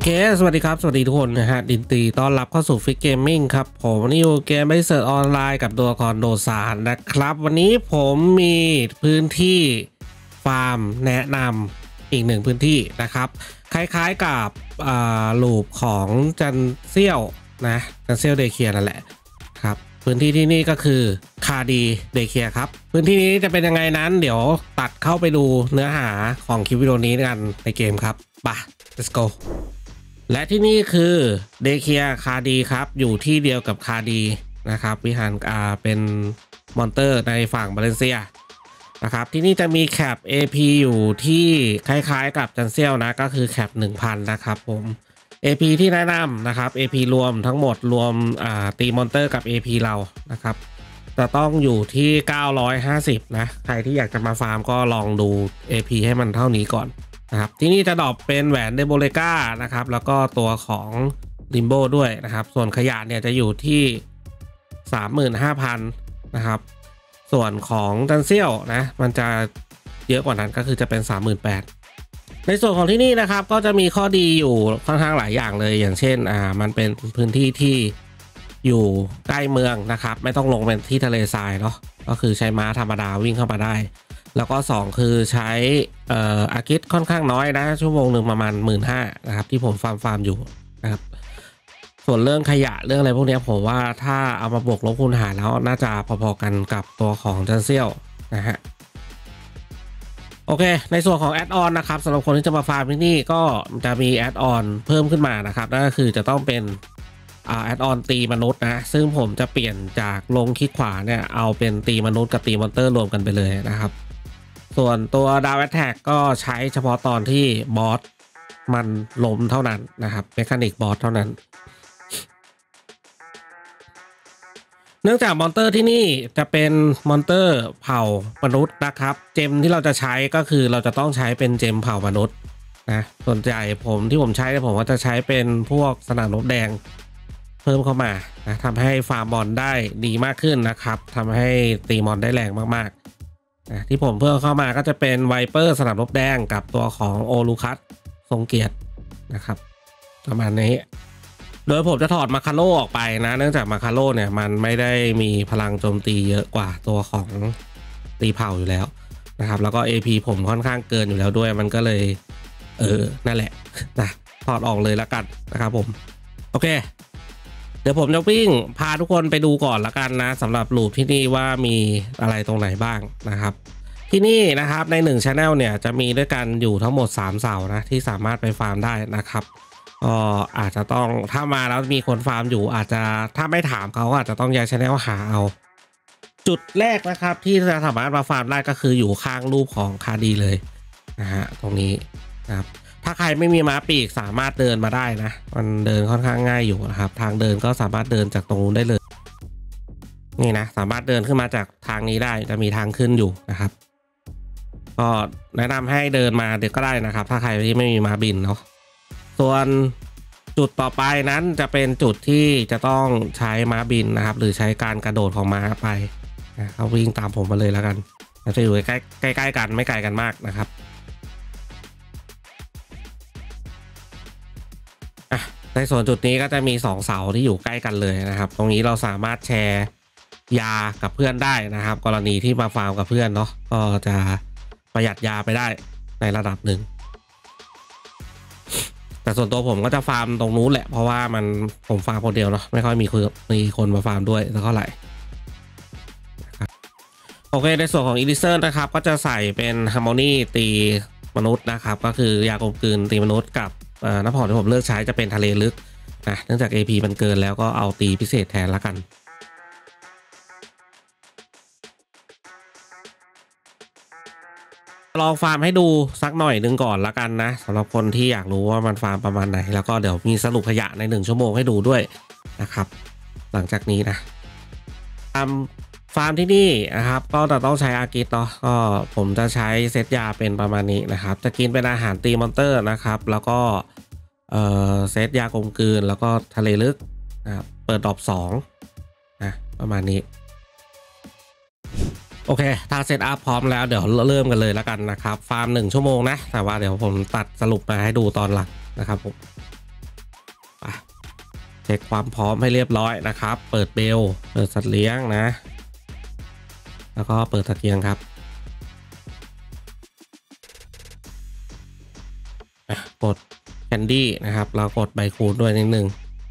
เคสวัสดีครับสวัสดีทุกคนนะฮะดินตีต้อนรับเข้าสู่ฟิกเกมมิ่งครับผมวันนี้อยู่เกมไม่เสิร์ชออนไลน์กับตัวละครโดซานนะครับวันนี้ผมมีพื้นที่ฟาร์มแนะนำอีกหนึ่งพื้นที่นะครับคล้ายๆกับลูปของจันเซียวนะจันเซียวเดเคียนั่นแหละครับพื้นที่ที่นี่ก็คือคาดีเดเคียครับพื้นที่นี้จะเป็นยังไงนั้นเดี๋ยวตัดเข้าไปดูเนื้อหาของคลิปวิดีโอนี้กันในเกมครับไป let's goและที่นี่คือเดเคียคาดีครับอยู่ที่เดียวกับคาดีนะครับวิหารเป็นมอนเตอร์ในฝั่งบาเลนเซียนะครับที่นี่จะมีแคป AP อยู่ที่คล้ายๆกับจันเซียวนะก็คือแคป 1,000 นะครับผม AP ที่แนะนำนะครับ AP รวมทั้งหมดรวมตีมอนเตอร์กับ AP เรานะครับจะต้องอยู่ที่950นะใครที่อยากจะมาฟาร์มก็ลองดู AP ให้มันเท่านี้ก่อนนะครับที่นี่จะดรอปเป็นแหวนเดโบเลกานะครับแล้วก็ตัวของลิมโบด้วยนะครับส่วนขยะเนี่ยจะอยู่ที่ 35,000 นะครับส่วนของจันเซียวนะมันจะเยอะกว่านั้นก็คือจะเป็น 38,000 ในส่วนของที่นี่นะครับก็จะมีข้อดีอยู่ค่อนข้างหลายอย่างเลยอย่างเช่นมันเป็นพื้นที่ที่อยู่ใกล้เมืองนะครับไม่ต้องลงเป็นที่ทะเลทรายเนาะก็คือใช้ม้าธรรมดาวิ่งเข้ามาได้แล้วก็2คือใช้อากิสค่อนข้างน้อยนะชั่วโมงหนึ่งประมาณ 15,000 นะครับที่ผมฟาร์มอยู่นะครับส่วนเรื่องขยะเรื่องอะไรพวกนี้ผมว่าถ้าเอามาบวกลบคูณหารแล้วน่าจะพอๆกันกับตัวของจันเซียวนะฮะโอเคในส่วนของแอดออนนะครับสำหรับคนที่จะมาฟาร์มที่นี่ก็จะมีแอดออนเพิ่มขึ้นมานะครับนั่นก็คือจะต้องเป็นแอดออนตีมนุษย์นะซึ่งผมจะเปลี่ยนจากลงคลิกขวาเนี่ยเอาเป็นตีมนุษย์กับตีมอนเตอร์รวมกันไปเลยนะครับส่วนตัวดาวแอทแทกก็ใช้เฉพาะตอนที่บอสมันล้มเท่านั้นนะครับเมคานิกบอสเท่านั้นเนื่องจากมอนเตอร์ที่นี่จะเป็นมอนเตอร์เผ่ามนุษย์นะครับเจมที่เราจะใช้ก็คือเราจะต้องใช้เป็นเจมเผ่ามนุษย์นะส่วนใหญ่ที่ผมใช้ผมก็จะใช้เป็นพวกสนามรบแดงเพิ่มเข้ามานะทำให้ฟาร์มมอนได้ดีมากขึ้นนะครับทำให้ตีมอนได้แรงมากๆที่ผมเพิ่มเข้ามาก็จะเป็นไวเปอร์สนามรบแดงกับตัวของโอลูคัสทรงเกียรตินะครับประมาณนี้โดยผมจะถอดมาคาโลออกไปนะเนื่องจากมาคาโลเนี่ยมันไม่ได้มีพลังโจมตีเยอะกว่าตัวของตีเผ่าอยู่แล้วนะครับแล้วก็ AP ผมค่อนข้างเกินอยู่แล้วด้วยมันก็เลยนั่นแหละนะถอดออกเลยแล้วกันนะครับผมโอเคเดี๋ยวผมจะวิ่งพาทุกคนไปดูก่อนละกันนะสำหรับลูปที่นี่ว่ามีอะไรตรงไหนบ้างนะครับที่นี่นะครับใน1 Channel เนี่ยจะมีด้วยกันอยู่ทั้งหมด3เสานะที่สามารถไปฟาร์มได้นะครับก็อาจจะต้องถ้ามาแล้วมีคนฟาร์มอยู่อาจจะถ้าไม่ถามเขาอาจจะต้องย้าย Channel หาเอาจุดแรกนะครับที่จะสามารถมาฟาร์มได้ก็คืออยู่ข้างรูปของคาดีเลยนะฮะตรงนี้นะครับถ้าใครไม่มีม้าปีกสามารถเดินมาได้นะมันเดินค่อนข้างง่ายอยู่นะครับทางเดินก็สามารถเดินจากตรงนู้นได้เลยนี่นะสามารถเดินขึ้นมาจากทางนี้ได้จะมีทางขึ้นอยู่นะครับก็แนะนำให้เดินมาเด็กก็ได้นะครับถ้าใครที่ไม่มีม้าบินเนาะส่วนจุดต่อไปนั้นจะเป็นจุดที่จะต้องใช้ม้าบินนะครับหรือใช้การกระโดดของม้าไปเขาวิ่งตามผมมาเลยแล้วกันจะอยู่ใกล้ๆกันไม่ไกลกันมากนะครับในส่วนจุดนี้ก็จะมี2เสาที่อยู่ใกล้กันเลยนะครับตรงนี้เราสามารถแชร์ยากับเพื่อนได้นะครับกรณีที่มาฟาร์มกับเพื่อนเนาะก็จะประหยัดยาไปได้ในระดับหนึ่งแต่ส่วนตัวผมก็จะฟาร์มตรงนู้นแหละเพราะว่าผมฟาร์มคนเดียวเนาะไม่ค่อยมีคนมาฟาร์มด้วยเท่าไหร่โอเคในส่วนของอีลิเซอร์นะครับก็จะใส่เป็นฮาร์โมนีตีมนุษย์นะครับก็คือยากลมกลืนตีมนุษย์กับน้ำหอมที่ผมเลือกใช้จะเป็นทะเลลึกนะเนื่องจาก AP มันเกินแล้วก็เอาตีพิเศษแทนละกันลองฟาร์มให้ดูสักหน่อยนึงก่อนละกันนะสำหรับคนที่อยากรู้ว่ามันฟาร์มประมาณไหนแล้วก็เดี๋ยวมีสรุปขยะใน1 ชั่วโมงให้ดูด้วยนะครับหลังจากนี้นะฟาร์มที่นี่นะครับก็จะต้องใช้อากิสเนาะก็ผมจะใช้เซตยาเป็นประมาณนี้นะครับจะกินเป็นอาหารตีมอนเตอร์นะครับแล้วก็เซตยากลมกลืนแล้วก็ทะเลลึกนะครับเปิดดอก2นะประมาณนี้โอเคถ้าเซตอัพพร้อมแล้วเดี๋ยวเริ่มกันเลยแล้วกันนะครับฟาร์ม1 ชั่วโมงนะแต่ว่าเดี๋ยวผมตัดสรุปมาให้ดูตอนหลังนะครับผมเช็คความพร้อมให้เรียบร้อยนะครับเปิดเบลเปิดสัตว์เลี้ยงนะแล้วก็เปิดตะเกียงครับกดแคนดี้นะครับแล้วกดใบคูณด้วยนิดนึง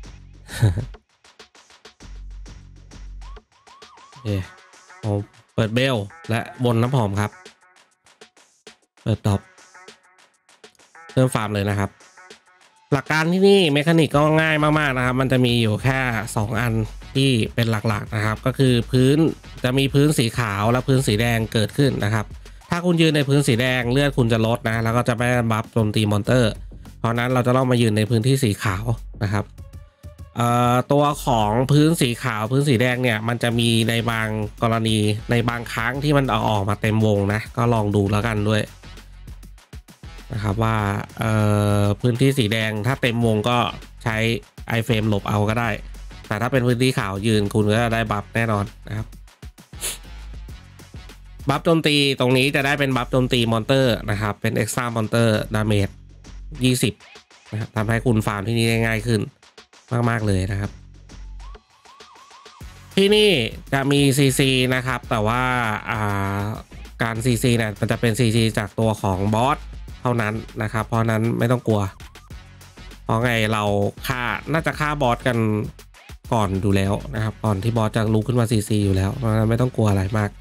โอเคผมเปิดเบลและวนน้ำหอมครับเปิดดรอปเริ่มฟาร์มเลยนะครับหลักการที่นี่เมคานิกก็ง่ายมากๆนะครับมันจะมีอยู่แค่2อันที่เป็นหลักๆนะครับก็คือพื้นจะมีพื้นสีขาวและพื้นสีแดงเกิดขึ้นนะครับถ้าคุณยืนในพื้นสีแดงเลือดคุณจะลดนะแล้วก็จะไม่บัฟโจมตีมอนเตอร์เพราะนั้นเราจะต้องมายืนในพื้นที่สีขาวนะครับตัวของพื้นสีขาวพื้นสีแดงเนี่ยมันจะมีในบางกรณีในบางครั้งที่มันออกมาเต็มวงนะก็ลองดูแล้วกันด้วยนะครับว่าพื้นที่สีแดงถ้าเต็มวงก็ใช้ไอเฟรมหลบเอาก็ได้แต่ถ้าเป็นพื้นที่ขาวยืนคุณก็จะได้บัฟแน่นอนนะครับบัฟโจมตีตรงนี้จะได้เป็นบัฟโจมตีมอนเตอร์นะครับเป็นเอ็กซ์ตร้ามอนเตอร์ดาเมจ20นะครับทำให้คุณฟาร์มที่นี่ได้ง่ายขึ้นมากๆเลยนะครับที่นี่จะมี CC นะครับแต่ว่าการ CC เนี่ยมันจะเป็น CC จากตัวของบอสเท่านั้นนะครับเพราะนั้นไม่ต้องกลัวเพราะไงเราน่าจะฆ่าบอสกันก่อนดูแล้วนะครับก่อนที่บอสจะลุกขึ้นมา CC อยู่แล้วเพราะนั้นไม่ต้องกลัวอะไรมาก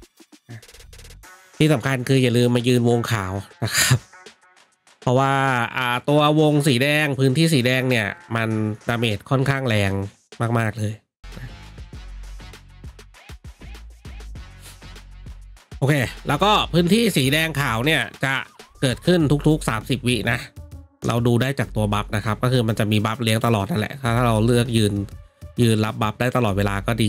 ที่สำคัญคืออย่าลืมมายืนวงขาวนะครับเพราะว่าตัววงสีแดงพื้นที่สีแดงเนี่ยมันดาเมจค่อนข้างแรงมากๆเลยโอเคแล้วก็พื้นที่สีแดงขาวเนี่ยจะเกิดขึ้นทุกๆ30วินะเราดูได้จากตัวบัฟนะครับก็คือมันจะมีบัฟเลี้ยงตลอดนั่นแหละถ้าเราเลือกยืนรับบัฟได้ตลอดเวลาก็ดี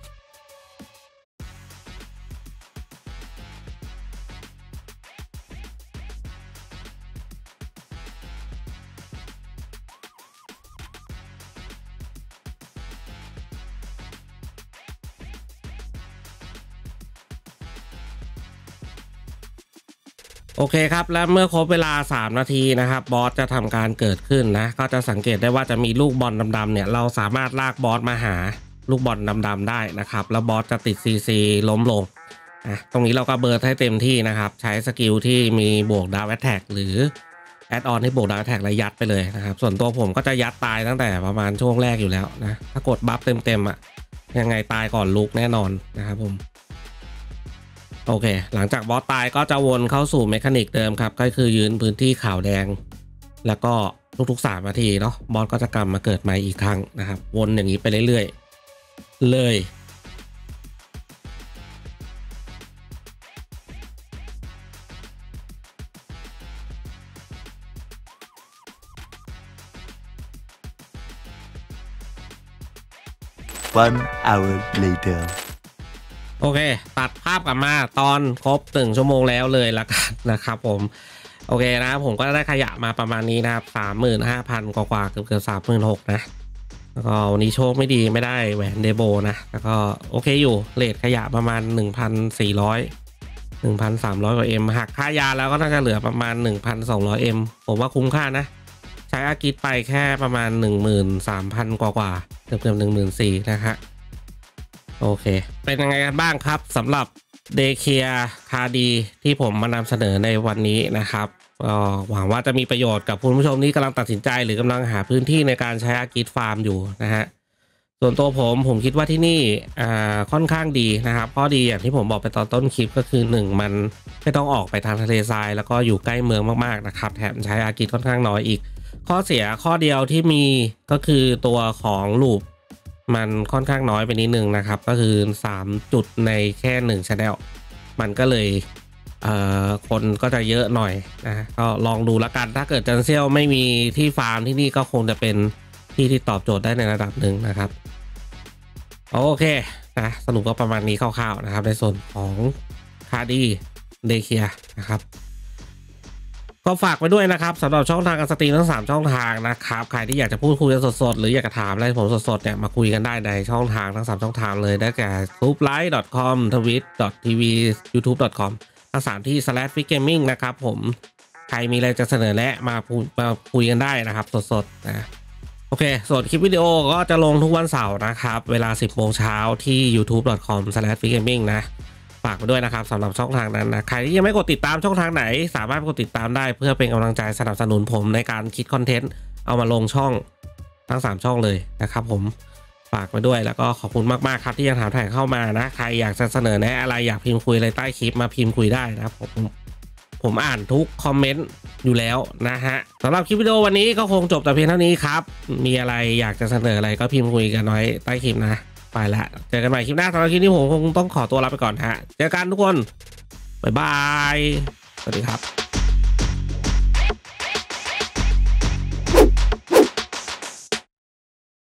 โอเคครับและเมื่อครบเวลา3นาทีนะครับบอสจะทำการเกิดขึ้นนะก็จะสังเกตได้ว่าจะมีลูกบอลดำๆเนี่ยเราสามารถลากบอสมาหาลูกบอลดำๆได้นะครับแล้วบอสจะติด CC ล้มลงตรงนี้เราก็เบิร์ดให้เต็มที่นะครับใช้สกิลที่มีบวกดาวแอทแทกหรือแอดออนที่บวกดาวแอทแทกและยัดไปเลยนะครับส่วนตัวผมก็จะยัดตายตั้งแต่ประมาณช่วงแรกอยู่แล้วนะถ้ากดบัฟเต็มยังไงตายก่อนลุกแน่นอนนะครับผมโอเคหลังจากบอสตายก็จะวนเข้าสู่เมคานิกเดิมครับก็คือยืนพื้นที่ขาวแดงแล้วก็ทุกๆ3นาทีเนาะบอสก็จะกลับมาเกิดใหม่อีกครั้งนะครับวนอย่างนี้ไปเรื่อยๆเลย 1 hour later โอเคตัดภาพกลับมาตอนครบ1 ชั่วโมงแล้วเลยละกันนะครับผมโอเคนะผมก็ได้ขยะมาประมาณนี้นะครับ 35,000 กว่าเกือบ 36,000 นะแล้วก็วันนี้โชคไม่ดีไม่ได้แหวนเดโบนะแล้วก็โอเคอยู่เรทขยะประมาณ 1,400 1,300 กว่า M หักค่ายาแล้วก็น่าจะเหลือประมาณ 1,200 M ผมว่าคุ้มค่านะใช้อากิไปแค่ประมาณ 13,000 กว่าเกือบ 14,000 นะฮะโอเคเป็นยังไงกันบ้างครับสำหรับเดเคียคาดีที่ผมมานำเสนอในวันนี้นะครับก็หวังว่าจะมีประโยชน์กับคุณผู้ชมที่กำลังตัดสินใจหรือกำลังหาพื้นที่ในการใช้อากิฟาร์มอยู่นะฮะส่วนตัวผมคิดว่าที่นี่ค่อนข้างดีนะครับข้อดีอย่างที่ผมบอกไปตอนต้นคลิปก็คือ1มันไม่ต้องออกไปทางทะเลทรายแล้วก็อยู่ใกล้เมืองมากๆนะครับแถมใช้อากิค่อนข้างน้อยอีกข้อเสียข้อเดียวที่มีก็คือตัวของลูปมันค่อนข้างน้อยไปนิดนึงนะครับก็คือ3จุดในแค่1 channel มันก็เลยคนก็จะเยอะหน่อยนะก็ลองดูละกันถ้าเกิดจันเซียวไม่มีที่ฟาร์มที่นี่ก็คงจะเป็นที่ตอบโจทย์ได้ในระดับหนึ่งนะครับโอเคนะสรุปก็ประมาณนี้คร่าวๆนะครับในส่วนของคาดีเดเคียนะครับก็ฝากไปด้วยนะครับสำหรับช่องทางการสตรีมทั้ง3ช่องทางนะครับใครที่อยากจะพูดคุยกันสดๆหรืออยากจะถามอะไรผมสดๆเนี่ยมาคุยกันได้ในช่องทางทั้ง3ช่องทางเลยได้แก่ tubelight.com twitch.tv youtube.com ทั้ง3ที่ /fitgaming นะครับผมใครมีอะไรจะเสนอแนะมาคุยกันได้นะครับสดๆนะโอเคส่วนคลิปวิดีโอก็จะลงทุกวันเสาร์นะครับเวลา 10 โมงเช้าที่ youtube.com/fitgaming นะฝากไปด้วยนะครับสำหรับช่องทางนั้นนะใครที่ยังไม่กดติดตามช่องทางไหนสามารถกดติดตามได้เพื่อเป็นกำลังใจสนับสนุนผมในการคิดคอนเทนต์เอามาลงช่องทั้ง3ช่องเลยนะครับผมฝากไปด้วยแล้วก็ขอบคุณมากๆครับที่ยังถามถ่ายเข้ามานะใครอยากจะเสนอแนะอะไรอยากพิมพ์คุยอะไรใต้คลิปมาพิมพ์คุยได้นะครับผมอ่านทุกคอมเมนต์อยู่แล้วนะฮะสำหรับคลิปวิดีโอวันนี้ก็คงจบแต่เพียงเท่านี้ครับมีอะไรอยากจะเสนออะไรก็พิมพ์คุยกันไว้ใต้คลิปนะไปละเจอกันใหม่คลิปหน้าสำหรับคลิปนี้ผมคงต้องขอตัวลาไปก่อนฮะเจอกันทุกคนบ๊ายบายสวัสดีครับ